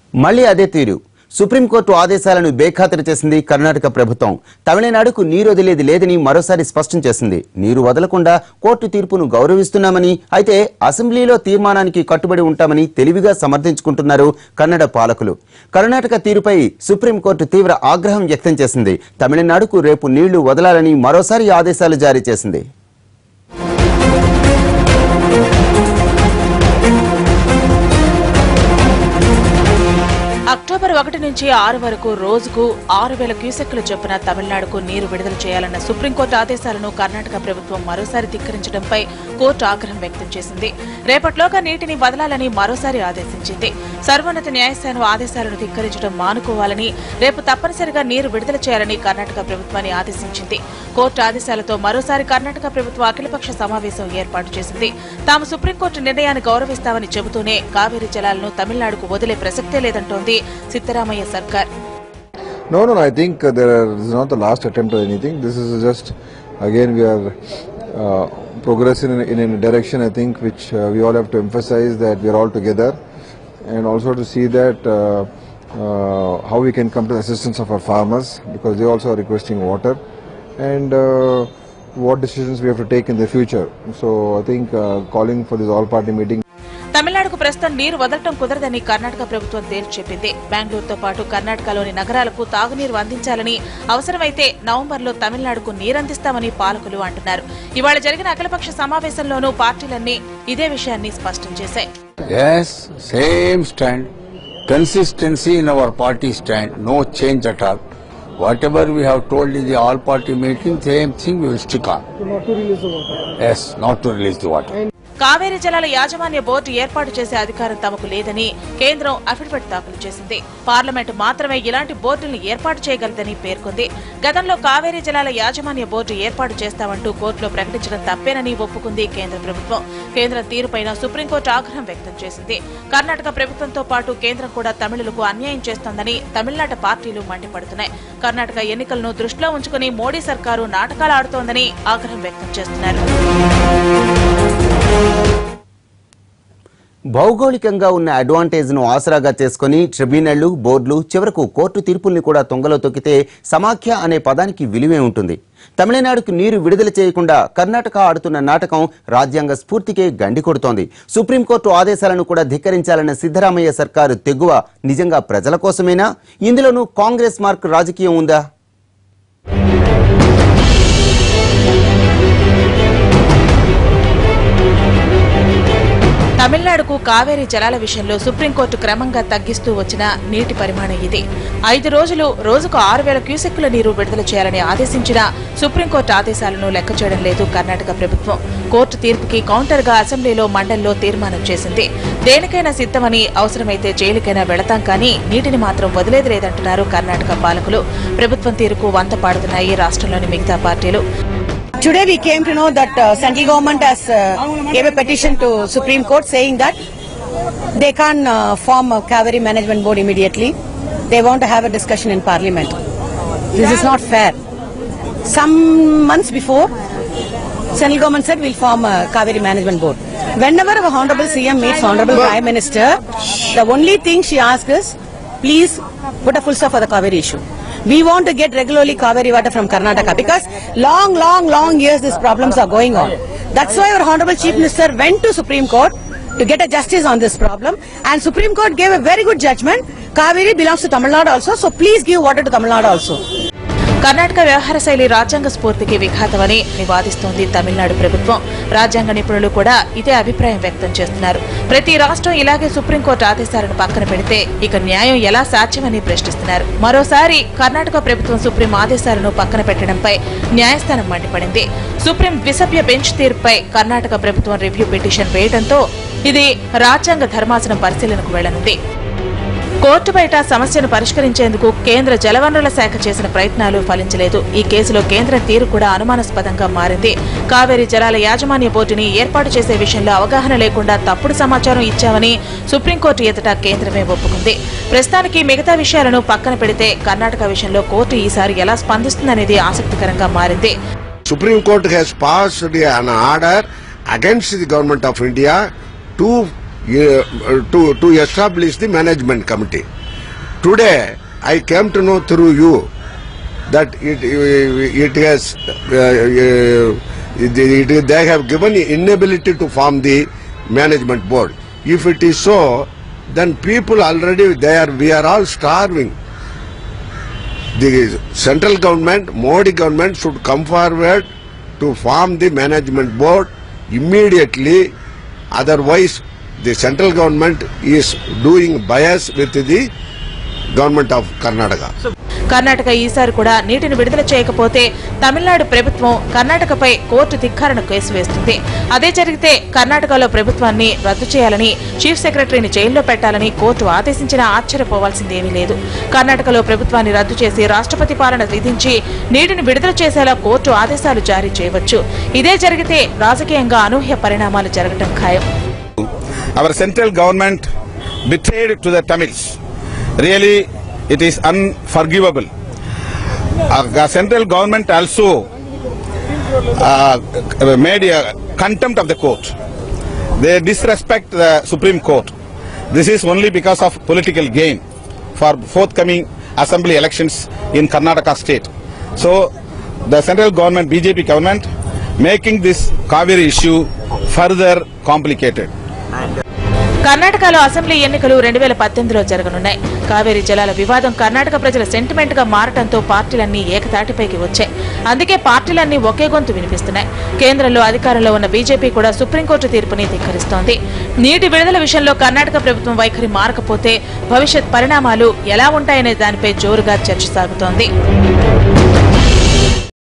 మళ్ళీ అదే తీరు సుప్రీంకోర్టు ఆదేశాలను బేఖాతరు చేసింది కర్ణాటక ప్రభుత్వం. తమిళనాడుకు నీరు వదిలేది లేదని మరోసారి స్పష్టం చేసింది. నీరు వదలకుండా కోర్టు తీర్పును గౌరవిస్తున్నామని, అయితే అసెంబ్లీలో తీర్మానానికి కట్టుబడి ఉంటామని తెలివిగా సమర్థించుకుంటున్నారు కన్నడ పాలకులు. కర్ణాటక తీరుపై సుప్రీంకోర్టు తీవ్ర ఆగ్రహం వ్యక్తం చేసింది. తమిళనాడుకు రేపు నీళ్లు వదలాలని మరోసారి ఆదేశాలు జారీ చేసింది. అక్టోబర్ 1 నుంచి 6 వరకు రోజుకు 6,000 క్యూసెక్కుల చొప్పున తమిళనాడుకు నీరు విడుదల చేయాలన్న సుప్రీంకోర్టు ఆదేశాలను కర్ణాటక ప్రభుత్వం మరోసారి ధిక్కరించడంపై కోర్టు ఆగ్రహం వ్యక్తం చేసింది. రేపట్లోగా నీటిని వదలాలని మరోసారి ఆదేశించింది. సర్వోన్నత న్యాయస్థానం ఆదేశాలను ధిక్కరించడం మానుకోవాలని, రేపు తప్పనిసరిగా నీరు విడుదల చేయాలని కర్ణాటక ప్రభుత్వాన్ని ఆదేశించింది. కోర్టు ఆదేశాలతో మరోసారి కర్ణాటక ప్రభుత్వం అఖిలపక్ష సమావేశం ఏర్పాటు చేసింది. తాము సుప్రీంకోర్టు నిర్ణయాన్ని గౌరవిస్తామని చెబుతూనే కావేరీ జలాలను తమిళనాడుకు వదిలే ప్రసక్తే లేదంటోంది సిద్ధరామయ్య సర్కార్. No, I think there is not the last attempt or anything. This is just, again, we are progressing in a direction, I think, which we all have to emphasize that we are all together, and also to see that how we can come to the assistance of our farmers, because they also are requesting water, and what decisions we have to take in the future. So I think calling for this all-party meeting. తమిళనాడుకు ప్రస్తుతం నీరు వదలటం కుదరదని కర్ణాటక ప్రభుత్వం తేల్చి చెప్పింది. బెంగళూరుతో పాటు కర్ణాటకలోని నగరాలకు తాగునీరు అందించాలని, అవసరమైతే నవంబర్లో తమిళనాడుకు నీరందిస్తామని పాలకులు అంటున్నారు. ఇవాళ జరిగిన అఖిలపక్ష సమావేశంలోనూ పార్టీలన్నీ ఇదే విషయాన్ని స్పష్టం చేశాయి. Yes, same stand, consistency in our party stand, no change at all. Whatever we have told in the all-party meeting, same thing we will stick on. Not to release the water. Yes, not to release the water. Kaveri జలాల యాజమాన్య board ఏర్పాటు చేసే అధికారం తమకు లేదని కేంద్రం affidavit దాఖలు చేసింది. పార్లమెంటు మాత్రమే ఇలాంటి బోర్డులను ఏర్పాటు చేయగలదని పేర్కొంది. గతంలో కావేరీ జలాల యాజమాన్య బోర్డు ఏర్పాటు చేస్తామంటూ కోర్టులో ప్రకటించడం తప్పేనని ఒప్పుకుంది కేంద్ర ప్రభుత్వం. కేంద్రం తీరుపైన సుప్రీంకోర్టు ఆగ్రహం వ్యక్తం చేసింది. కర్ణాటక ప్రభుత్వంతో పాటు కేంద్రం కూడా తమిళులకు అన్యాయం చేస్తోందని తమిళనాట పార్టీలు మండిపడుతున్నాయి. కర్ణాటక ఎన్నికలను దృష్టిలో ఉంచుకుని మోడీ సర్కారు నాటకాలు ఆడుతోందని ఆగ్రహం వ్యక్తం చేస్తున్నారు. భౌగోళికంగా ఉన్న అడ్వాంటేజ్ ను ఆసరాగా చేసుకుని ట్రిబ్యునళ్లు, బోర్డులు చివరకు కోర్టు తీర్పుల్ని కూడా తొంగలో తొక్కితే సమాఖ్య అనే పదానికి విలువే ఉంటుంది. తమిళనాడుకు నీరు విడుదల చేయకుండా కర్ణాటక ఆడుతున్న నాటకం రాజ్యాంగ స్ఫూర్తికే గండి కొడుతోంది. సుప్రీంకోర్టు ఆదేశాలను కూడా ధిక్కరించాలన్న సిద్ధరామయ్య సర్కారు తెగువ నిజంగా ప్రజల కోసమేనా? ఇందులోనూ కాంగ్రెస్ మార్క్ రాజకీయం ఉందా? తమిళనాడుకు కావేరీ జలాల విషయంలో సుప్రీంకోర్టు క్రమంగా తగ్గిస్తూ వచ్చిన నీటి పరిమాణం ఇది. 5 రోజులు రోజుకు 6,000 క్యూసెక్కుల నీరు విడుదల చేయాలని ఆదేశించిన సుప్రీంకోర్టు ఆదేశాలను లెక్క చేయడం లేదు కర్ణాటక ప్రభుత్వం. కోర్టు తీర్పుకి కౌంటర్గా అసెంబ్లీలో మండలిలో తీర్మానం చేసింది. దేనికైనా సిద్ధమని, అవసరమైతే జైలుకైనా వెళతాం కానీ నీటిని మాత్రం వదిలేది లేదంటున్నారు కర్ణాటక పాలకులు. ప్రభుత్వం తీరుకు వంత పాడుతున్నాయి రాష్ట్రంలోని మిగతా పార్టీలు. Today we came to know that central government has gave a petition to Supreme Court saying that they can't form a Kaveri Management Board immediately. They want to have a discussion in Parliament. This is not fair. Some months before, central government said we'll form a Kaveri Management Board. Whenever our Honorable CM meets Honorable Prime Minister, the only thing she asks is, please put a full stop for the Kaveri issue. We want to get regularly Kaveri water from Karnataka because long years these problems are going on. That's why our Honorable Chief Minister went to Supreme Court to get a justice on this problem, and Supreme Court gave a very good judgment. Kaveri belongs to Tamil Nadu also, so please give water to Tamil Nadu also. Karnataka వ్యవహార శైలి రాజ్యాంగ స్ఫూర్తికి విఘాతమని వాదిస్తోంది తమిళనాడు ప్రభుత్వం. రాజ్యాంగ నిపుణులు కూడా ఇదే అభిప్రాయం వ్యక్తం చేస్తున్నారు. ప్రతి రాష్ట్రం ఇలాగే సుప్రీంకోర్టు ఆదేశాలను పక్కన పెడితే ఇక న్యాయం ఎలా సాధ్యమని ప్రశ్నిస్తున్నారు. మరోసారి కర్ణాటక ప్రభుత్వం సుప్రీం ఆదేశాలను పక్కన పెట్టడంపై న్యాయస్థానం మండిపడింది. సుప్రీం ద్విసభ్య బెంచ్ తీర్పుపై కర్ణాటక ప్రభుత్వం రివ్యూ పిటిషన్ వేయడంతో ఇది రాజ్యాంగ ధర్మాసనం పరిశీలనకు వెళ్లనుంది. కోర్టు బయట సమస్యను పరిష్కరించేందుకు కేంద్ర జలవనరుల శాఖ చేసిన ప్రయత్నాలు ఫలించలేదు. ఈ కేసులో కేంద్రం తీరు కూడా అనుమానాస్పదంగా మారింది. కావేరీ జలాల యాజమాన్య బోర్డుని ఏర్పాటు చేసే విషయంలో అవగాహన లేకుండా తప్పుడు సమాచారం ఇచ్చామని సుప్రీంకోర్టు ఎదుట కేంద్రమే ఒప్పుకుంది. ప్రస్తుతానికి మిగతా విషయాలను పక్కన పెడితే కర్ణాటక విషయంలో కోర్టు ఈసారి ఎలా స్పందిస్తుందనేది ఆసక్తికరంగా మారింది. Supreme Court has passed an order against the government of India to to establish the management committee. Today, I came to know through you that they have given inability to form the management board. If it is so, then people already we are all starving. The central government, Modi government should come forward to form the management board immediately. Otherwise, the central government is doing bias with the government of Karnataka. Karnataka ఈసారి కూడా నీటిని విడుదల చేయకపోతే తమిళనాడు ప్రభుత్వం కర్ణాటకపై court ధిక్కారణ case వేస్తుంది. అదే జరిగితే కర్ణాటకలో ప్రభుత్వాన్ని రద్దు చేయాలని, చీఫ్ సెక్రటరీని జైల్లో పెట్టాలని కోర్టు ఆదేశించినా ఆశ్చర్యపోవాల్సిందేమీ లేదు. కర్ణాటకలో ప్రభుత్వాన్ని రద్దు చేసి రాష్ట్రపతి పాలన విధించి నీటిని విడుదల చేసేలా కోర్టు ఆదేశాలు జారీ చేయవచ్చు. ఇదే జరిగితే రాజకీయంగా అనూహ్య పరిణామాలు జరగడం ఖాయం. Our central government betrayed to the Tamils. Really, it is unforgivable. Our central government also made a contempt of the court. They disrespect the Supreme Court. This is only because of political gain for forthcoming assembly elections in Karnataka state. So, the central government, BJP government, making this Kaveri issue further complicated. కర్ణాటకలో assembly ఎన్నికలు 2018లో జరగనున్నాయి. కావేరీ జలాల వివాదం కర్ణాటక ప్రజల sentiment గా మారటంతో పార్టీలన్నీ ఏకతాటిపైకి వచ్చాయి. అందుకే పార్టీలన్నీ ఒకే గొంతు వినిపిస్తున్నాయి. కేంద్రంలో అధికారంలో ఉన్న బీజేపీ కూడా సుప్రీంకోర్టు తీర్పుని ధిక్కరిస్తోంది. నీటి విడుదల విషయంలో కర్ణాటక ప్రభుత్వం వైఖరి మారకపోతే భవిష్యత్ పరిణామాలు ఎలా ఉంటాయనే దానిపై జోరుగా చర్చ సాగుతోంది.